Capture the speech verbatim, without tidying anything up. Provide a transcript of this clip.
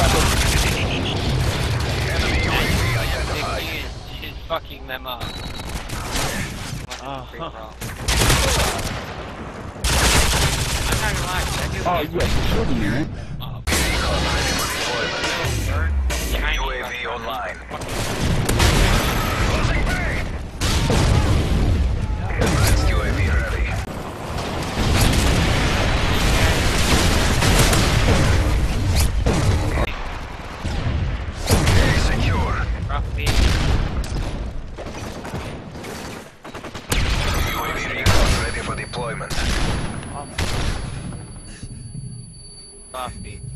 Enemy U A V identified. She's fucking them up. Oh, huh. I'm not gonna lie, that dude Oh, yes, sure, man. Recon ready for deployment. U A V online. Closing bay. Advanced U A V ready. A secure. rough beat. U A V recon ready for deployment. Rough beat.